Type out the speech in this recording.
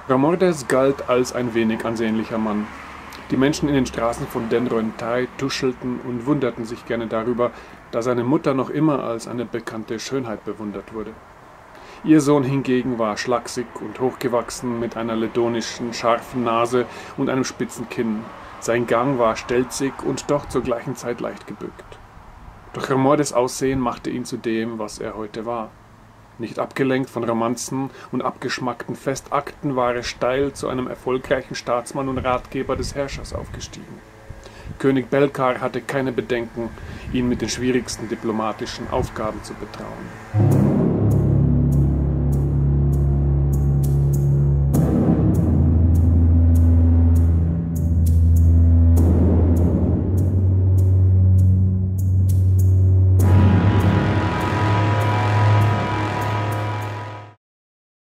Ramordes galt als ein wenig ansehnlicher Mann. Die Menschen in den Straßen von Denreuntay tuschelten und wunderten sich gerne darüber, da seine Mutter noch immer als eine bekannte Schönheit bewundert wurde. Ihr Sohn hingegen war schlaksig und hochgewachsen mit einer ledonischen, scharfen Nase und einem spitzen Kinn. Sein Gang war stelzig und doch zur gleichen Zeit leicht gebückt. Doch Ramordes Aussehen machte ihn zu dem, was er heute war. Nicht abgelenkt von Romanzen und abgeschmackten Festakten war er steil zu einem erfolgreichen Staatsmann und Ratgeber des Herrschers aufgestiegen. König Belkar hatte keine Bedenken, ihn mit den schwierigsten diplomatischen Aufgaben zu betrauen.